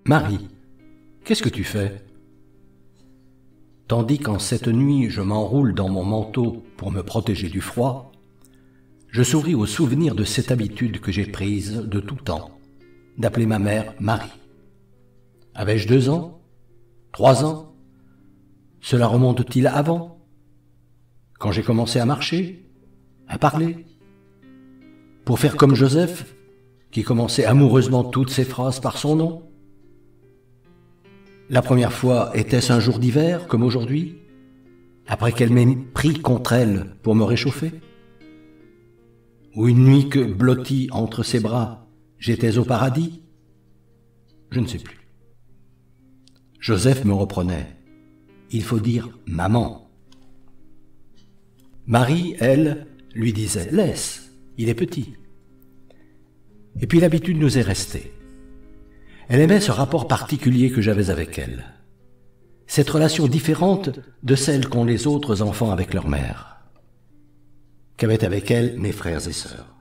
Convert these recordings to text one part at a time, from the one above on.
Marie, qu'est-ce que tu fais ? Tandis qu'en cette nuit je m'enroule dans mon manteau pour me protéger du froid, je souris au souvenir de cette habitude que j'ai prise de tout temps, d'appeler ma mère Marie. Avais-je 2 ans ? 3 ans ? Cela remonte-t-il avant ? Quand j'ai commencé à marcher ? À parler ? Pour faire comme Joseph, qui commençait amoureusement toutes ses phrases par son nom ? La première fois, était-ce un jour d'hiver, comme aujourd'hui, après qu'elle m'ait pris contre elle pour me réchauffer ? Ou une nuit que, blottie entre ses bras, j'étais au paradis ? Je ne sais plus. Joseph me reprenait. Il faut dire « maman ». Marie, elle, lui disait « laisse, il est petit ». Et puis l'habitude nous est restée. Elle aimait ce rapport particulier que j'avais avec elle. Cette relation différente de celle qu'ont les autres enfants avec leur mère, qu'avaient avec elle mes frères et sœurs.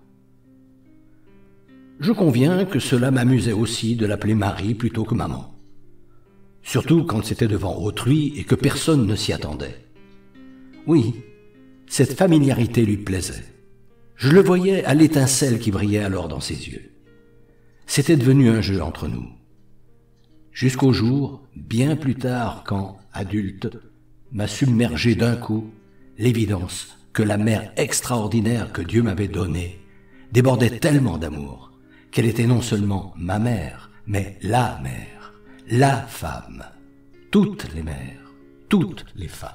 Je conviens que cela m'amusait aussi de l'appeler Marie plutôt que maman. Surtout quand c'était devant autrui et que personne ne s'y attendait. Oui, cette familiarité lui plaisait. Je le voyais à l'étincelle qui brillait alors dans ses yeux. C'était devenu un jeu entre nous. Jusqu'au jour, bien plus tard, quand, adulte, m'a submergé d'un coup l'évidence que la mère extraordinaire que Dieu m'avait donnée débordait tellement d'amour qu'elle était non seulement ma mère, mais la mère, la femme, toutes les mères, toutes les femmes.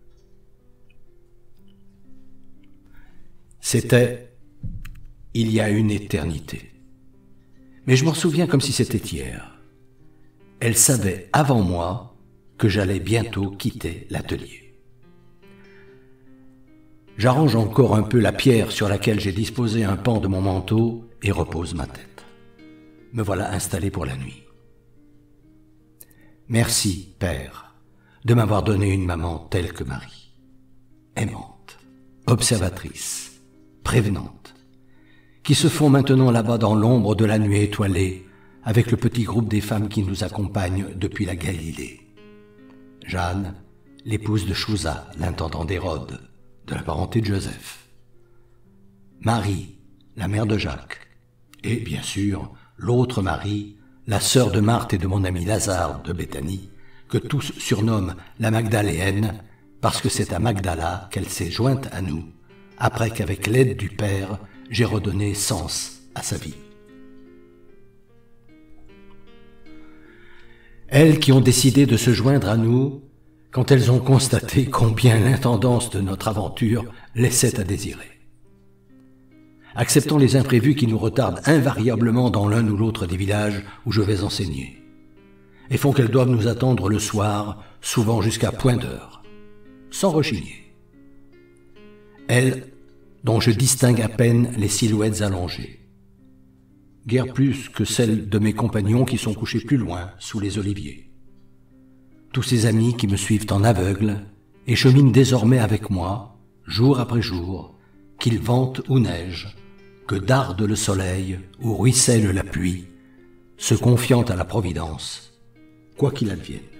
C'était il y a une éternité. Mais je m'en souviens comme si c'était hier. Elle savait avant moi que j'allais bientôt quitter l'atelier. J'arrange encore un peu la pierre sur laquelle j'ai disposé un pan de mon manteau et repose ma tête. Me voilà installé pour la nuit. Merci, Père, de m'avoir donné une maman telle que Marie. Aimante, observatrice, prévenante, qui se font maintenant là-bas dans l'ombre de la nuit étoilée avec le petit groupe des femmes qui nous accompagnent depuis la Galilée. Jeanne, l'épouse de Chouza, l'intendant d'Hérode, de la parenté de Joseph. Marie, la mère de Jacques. Et bien sûr, l'autre Marie, la sœur de Marthe et de mon ami Lazare de Béthanie, que tous surnomment la Magdaléenne, parce que c'est à Magdala qu'elle s'est jointe à nous, après qu'avec l'aide du Père, j'ai redonné sens à sa vie. Elles qui ont décidé de se joindre à nous, quand elles ont constaté combien l'intendance de notre aventure laissait à désirer. Acceptant les imprévus qui nous retardent invariablement dans l'un ou l'autre des villages où je vais enseigner, et font qu'elles doivent nous attendre le soir, souvent jusqu'à point d'heure, sans rechigner. Elles, dont je distingue à peine les silhouettes allongées, guère plus que celles de mes compagnons qui sont couchés plus loin, sous les oliviers. Tous ces amis qui me suivent en aveugle et cheminent désormais avec moi, jour après jour, qu'il vente ou neige, que darde le soleil ou ruisselle la pluie, se confiant à la Providence, quoi qu'il advienne.